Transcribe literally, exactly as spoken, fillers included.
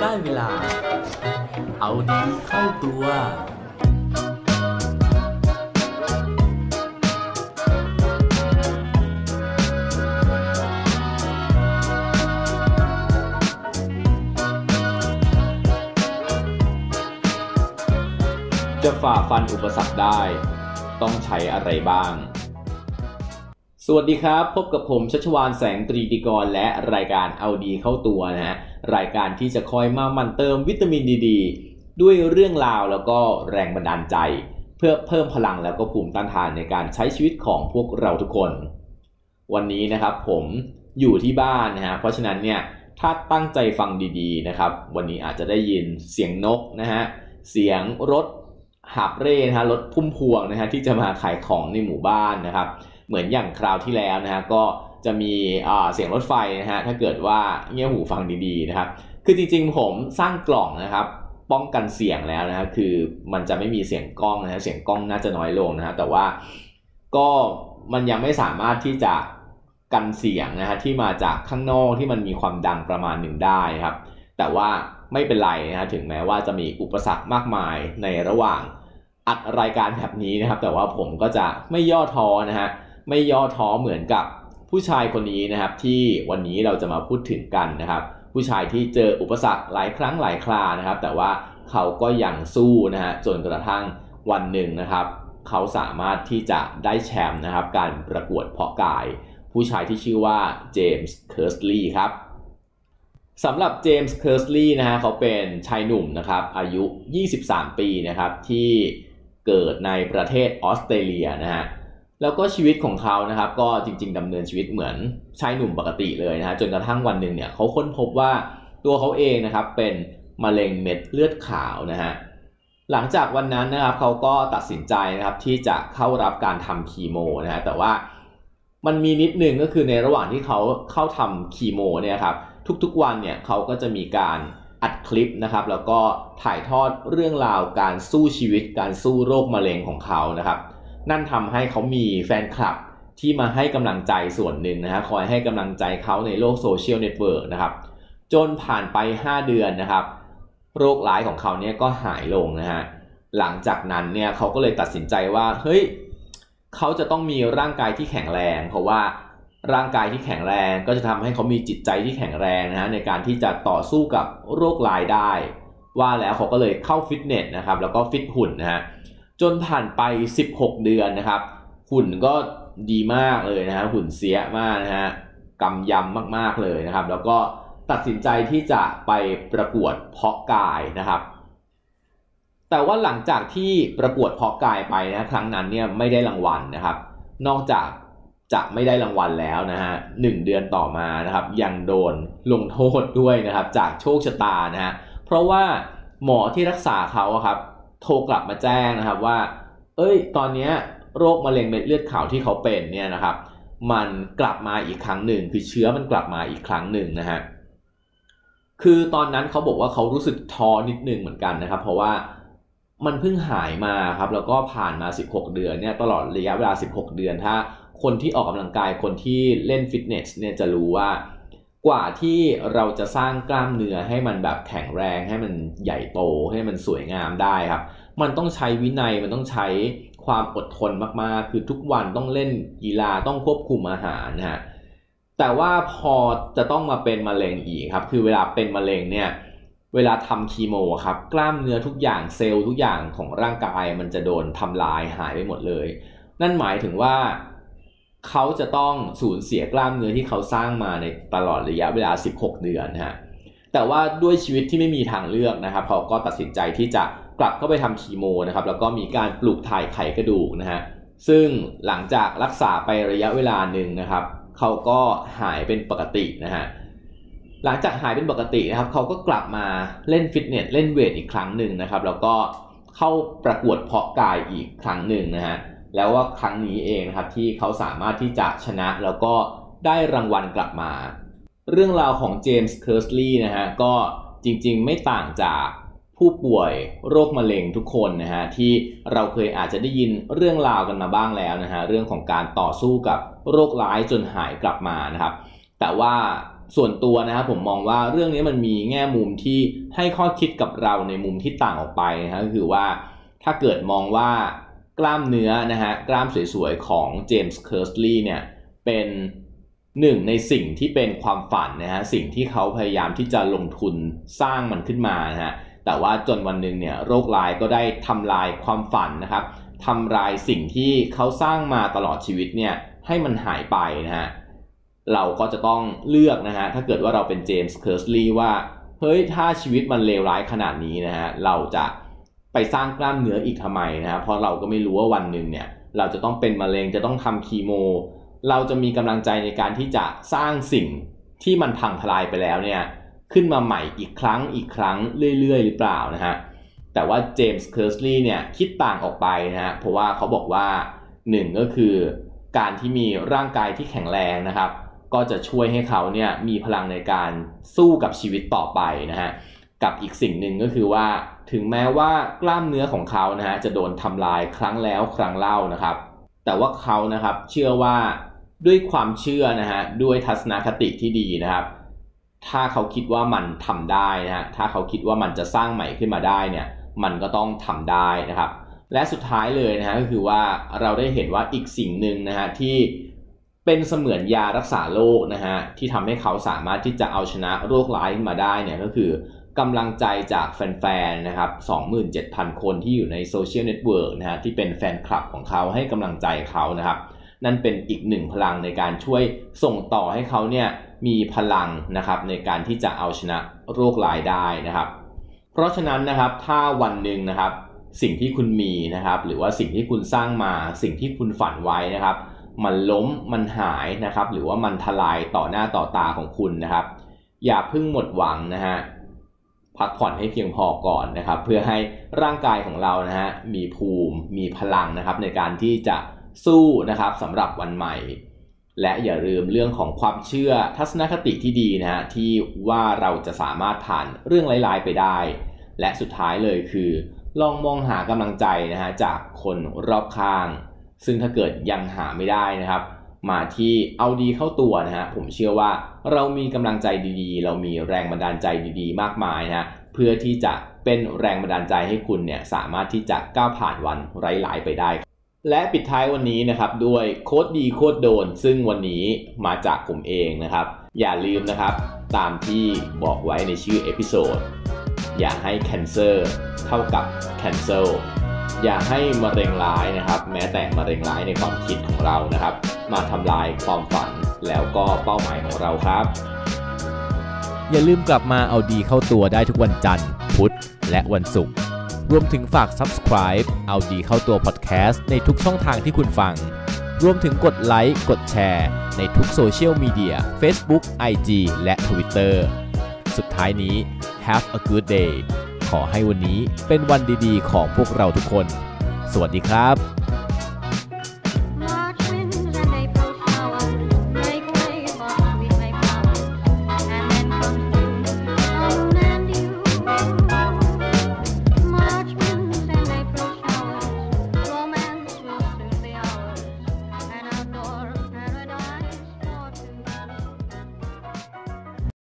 ได้เวลาเอาดีเข้าตัวจะฝ่าฟันอุปสรรคได้ต้องใช้อะไรบ้างสวัสดีครับพบกับผมชัชวาลแสงตรีดิกรและรายการเอาดีเข้าตัวนะฮะรายการที่จะคอยมาหมั่นเติมวิตามินดีดีด้วยเรื่องราวแล้วก็แรงบันดาลใจเพื่อเพิ่มพลังแล้วก็ภูมิต้านทานในการใช้ชีวิตของพวกเราทุกคนวันนี้นะครับผมอยู่ที่บ้านนะฮะเพราะฉะนั้นเนี่ยถ้าตั้งใจฟังดีๆนะครับวันนี้อาจจะได้ยินเสียงนกนะฮะเสียงรถหาบเร่นะฮะรถพุ่มพวงนะฮะที่จะมาขายของในหมู่บ้านนะครับเหมือนอย่างคราวที่แล้วนะฮะก็จะมีอ่าเสียงรถไฟนะฮะถ้าเกิดว่าเงี่ยหูฟังดีๆนะครับคือจริงๆผมสร้างกล่องนะครับป้องกันเสียงแล้วนะฮะคือมันจะไม่มีเสียงกล้องนะฮะเสียงกล้องน่าจะน้อยลงนะฮะแต่ว่าก็มันยังไม่สามารถที่จะกันเสียงนะฮะที่มาจากข้างนอกที่มันมีความดังประมาณหนึ่งได้ครับแต่ว่าไม่เป็นไรนะฮะถึงแม้ว่าจะมีอุปสรรคมากมายในระหว่างอัดรายการแบบนี้นะครับแต่ว่าผมก็จะไม่ย่อท้อนะฮะไม่ย่อท้อเหมือนกับผู้ชายคนนี้นะครับที่วันนี้เราจะมาพูดถึงกันนะครับผู้ชายที่เจออุปสรรคหลายครั้งหลายครานะครับแต่ว่าเขาก็ยังสู้นะฮะจนกระทั่งวันหนึ่งนะครับเขาสามารถที่จะได้แชมป์นะครับการประกวดเพาะกายผู้ชายที่ชื่อว่าเจมส์เคอร์สลีย์ครับสำหรับเจมส์เคอร์สลีย์นะฮะเขาเป็นชายหนุ่มนะครับอายุยี่สิบสามปีนะครับที่เกิดในประเทศออสเตรเลียนะฮะแล้วก็ชีวิตของเขานะครับก็จริงๆดำเนินชีวิตเหมือนชายหนุ่มปกติเลยนะฮะจนกระทั่งวันหนึ่งเนี่ยเขาค้นพบว่าตัวเขาเองนะครับเป็นมะเร็งเม็ดเลือดขาวนะฮะหลังจากวันนั้นนะครับเขาก็ตัดสินใจนะครับที่จะเข้ารับการทำคีโมนะฮะแต่ว่ามันมีนิดนึงก็คือในระหว่างที่เขาเข้าทำคีโมเนี่ยครับทุกๆวันเนี่ยเขาก็จะมีการอัดคลิปนะครับแล้วก็ถ่ายทอดเรื่องราวการสู้ชีวิตการสู้โรคมะเร็งของเขานะครับนั่นทำให้เขามีแฟนคลับที่มาให้กำลังใจส่วนหนึ่งนะฮะคอยให้กำลังใจเขาในโลกโซเชียลเน็ตเวิร์กนะครับจนผ่านไปห้าเดือนนะครับโรคร้ายของเขาเนี่ยก็หายลงนะฮะหลังจากนั้นเนี่ยเขาก็เลยตัดสินใจว่าเฮ้ยเขาจะต้องมีร่างกายที่แข็งแรงเพราะว่าร่างกายที่แข็งแรงก็จะทำให้เขามีจิตใจที่แข็งแรงนะฮะในการที่จะต่อสู้กับโรคร้ายได้ว่าแล้วเขาก็เลยเข้าฟิตเนสนะครับแล้วก็ฟิตหุ่นนะฮะจนผ่านไปสิบหกเดือนนะครับหุ่นก็ดีมากเลยนะฮะหุ่นเสียมากนะฮะกำยำมากๆเลยนะครับแล้วก็ตัดสินใจที่จะไปประกวดเพาะกายนะครับแต่ว่าหลังจากที่ประกวดเพาะกายไปนะครั้งนั้นเนี่ยไม่ได้รางวัลนะครับนอกจากจะไม่ได้รางวัลแล้วนะฮะหนึ่งเดือนต่อมานะครับยังโดนลงโทษด้วยนะครับจากโชคชะตานะฮะเพราะว่าหมอที่รักษาเขาครับโทรกลับมาแจ้งนะครับว่าเอ้ยตอนนี้โรคมะเร็งเม็ดเลือดขาวที่เขาเป็นเนี่ยนะครับมันกลับมาอีกครั้งหนึ่งคือเชื้อมันกลับมาอีกครั้งหนึ่งนะฮะคือตอนนั้นเขาบอกว่าเขารู้สึกท้อนิดนึงเหมือนกันนะครับเพราะว่ามันเพิ่งหายมาครับแล้วก็ผ่านมาสิบหกเดือนเนี่ยตลอดระยะเวลาสิบหกเดือนถ้าคนที่ออกกำลังกายคนที่เล่นฟิตเนสเนี่ยจะรู้ว่ากว่าที่เราจะสร้างกล้ามเนื้อให้มันแบบแข็งแรงให้มันใหญ่โตให้มันสวยงามได้ครับมันต้องใช้วินัยมันต้องใช้ความอดทนมากๆคือทุกวันต้องเล่นกีฬาต้องควบคุมอาหารนะฮะแต่ว่าพอจะต้องมาเป็นมะเร็งอีกครับคือเวลาเป็นมะเร็งเนี่ยเวลาทำคีโมครับกล้ามเนื้อทุกอย่างเซลล์ทุกอย่างของร่างกายมันจะโดนทำลายหายไปหมดเลยนั่นหมายถึงว่าเขาจะต้องสูญเสียกล้ามเนื้อที่เขาสร้างมาในตลอดระยะเวลาสิบหกเดือนฮะแต่ว่าด้วยชีวิตที่ไม่มีทางเลือกนะครับเขาก็ตัดสินใจที่จะกลับเข้าไปทำคีโมนะครับแล้วก็มีการปลูกถ่ายไขกระดูกนะฮะซึ่งหลังจากรักษาไประยะเวลาหนึ่งนะครับเขาก็หายเป็นปกตินะฮะหลังจากหายเป็นปกตินะครับเขาก็กลับมาเล่นฟิตเนสเล่นเวทอีกครั้งหนึ่งนะครับแล้วก็เข้าประกวดเพาะกายอีกครั้งหนึ่งนะฮะแล้วว่าครั้งนี้เองนะครับที่เขาสามารถที่จะชนะแล้วก็ได้รางวัลกลับมาเรื่องราวของเจมส์เคอร์สลีย์นะฮะก็จริงๆไม่ต่างจากผู้ป่วยโรคมะเร็งทุกคนนะฮะที่เราเคยอาจจะได้ยินเรื่องราวกันมาบ้างแล้วนะฮะเรื่องของการต่อสู้กับโรคร้ายจนหายกลับมานะครับแต่ว่าส่วนตัวนะครับผมมองว่าเรื่องนี้มันมีแง่มุมที่ให้ข้อคิดกับเราในมุมที่ต่างออกไปนะฮะก็คือว่าถ้าเกิดมองว่ากล้ามเนื้อนะฮะกล้ามสวยๆของเจมส์เคิร์สลีย์เนี่ยเป็นหนึ่งในสิ่งที่เป็นความฝันนะฮะสิ่งที่เขาพยายามที่จะลงทุนสร้างมันขึ้นมานะฮะแต่ว่าจนวันหนึ่งเนี่ยโรคร้ายก็ได้ทำลายความฝันนะครับทำลายสิ่งที่เขาสร้างมาตลอดชีวิตเนี่ยให้มันหายไปนะฮะเราก็จะต้องเลือกนะฮะถ้าเกิดว่าเราเป็นเจมส์เคิร์สลีย์ว่าเฮ้ยถ้าชีวิตมันเลวร้ายขนาดนี้นะฮะเราจะไปสร้างกล้ามเนื้ออีกทำไมนะฮะเพราะเราก็ไม่รู้ว่าวันหนึ่งเนี่ยเราจะต้องเป็นมะเร็งจะต้องทำคีโมเราจะมีกำลังใจในการที่จะสร้างสิ่งที่มันพังทลายไปแล้วเนี่ยขึ้นมาใหม่อีกครั้งอีกครั้งเรื่อยๆหรือเปล่านะฮะแต่ว่าเจมส์เคิร์สลีย์เนี่ยคิดต่างออกไปนะฮะเพราะว่าเขาบอกว่าหนึ่งก็คือการที่มีร่างกายที่แข็งแรงนะครับก็จะช่วยให้เขาเนี่ยมีพลังในการสู้กับชีวิตต่อไปนะฮะกับอีกสิ่งหนึ่งก็คือว่าถึงแม้ว่ากล้ามเนื้อของเขานะฮะจะโดนทำลายครั้งแล้วครั้งเล่านะครับแต่ว่าเขานะครับเชื่อว่าด้วยความเชื่อนะฮะด้วยทัศนคติที่ดีนะครับถ้าเขาคิดว่ามันทำได้นะฮะถ้าเขาคิดว่ามันจะสร้างใหม่ขึ้นมาได้เนี่ยมันก็ต้องทำได้นะครับและสุดท้ายเลยนะฮะก็คือว่าเราได้เห็นว่าอีกสิ่งหนึ่งนะฮะที่เป็นเสมือนยารักษาโรคนะฮะที่ทำให้เขาสามารถที่จะเอาชนะโรคร้ายขึ้นมาได้เนี่ยก็คือกำลังใจจากแฟนๆนะครับ สองหมื่นเจ็ดพัน คนที่อยู่ในโซเชียลเน็ตเวิร์กนะฮะที่เป็นแฟนคลับของเขาให้กำลังใจเขานะครับนั่นเป็นอีกหนึ่งพลังในการช่วยส่งต่อให้เขาเนี่ยมีพลังนะครับในการที่จะเอาชนะโรคร้ายได้นะครับเพราะฉะนั้นนะครับถ้าวันหนึ่งนะครับสิ่งที่คุณมีนะครับหรือว่าสิ่งที่คุณสร้างมาสิ่งที่คุณฝันไว้นะครับมันล้มมันหายนะครับหรือว่ามันทลายต่อหน้าต่อตาของคุณนะครับอย่าเพิ่งหมดหวังนะฮะพักผ่อนให้เพียงพอก่อนนะครับเพื่อให้ร่างกายของเรานะฮะมีภูมิมีพลังนะครับในการที่จะสู้นะครับสำหรับวันใหม่และอย่าลืมเรื่องของความเชื่อทัศนคติที่ดีนะฮะที่ว่าเราจะสามารถผ่านเรื่องร้ายๆไปได้และสุดท้ายเลยคือลองมองหากำลังใจนะฮะจากคนรอบข้างซึ่งถ้าเกิดยังหาไม่ได้นะครับมาที่เอาดีเข้าตัวนะฮะผมเชื่อว่าเรามีกำลังใจดีๆเรามีแรงบันดาลใจดีๆมากมายนะฮะเพื่อที่จะเป็นแรงบันดาลใจให้คุณเนี่ยสามารถที่จะก้าวผ่านวันร้ายๆไปได้และปิดท้ายวันนี้นะครับด้วยโค้ดดีโค้ดโดนซึ่งวันนี้มาจากผมเองนะครับอย่าลืมนะครับตามที่บอกไว้ในชื่อเอพิโซดอย่าให้ cancer เท่ากับ cancel อย่าให้มะเร็งร้ายนะครับแม้แต่มะเร็งร้ายในความคิดของเรานะครับมาทำลายความฝันแล้วก็เป้าหมายของเราครับอย่าลืมกลับมาเอาดีเข้าตัวได้ทุกวันจันทร์พุธและวันศุกร์รวมถึงฝาก Subscribe เอาดีเข้าตัว Podcast ในทุกช่องทางที่คุณฟังรวมถึงกดไลค์กดแชร์ในทุกโซเชียลมีเดีย Facebook ไอ จี และ Twitter สุดท้ายนี้ Have a good day ขอให้วันนี้เป็นวันดีๆของพวกเราทุกคนสวัสดีครับ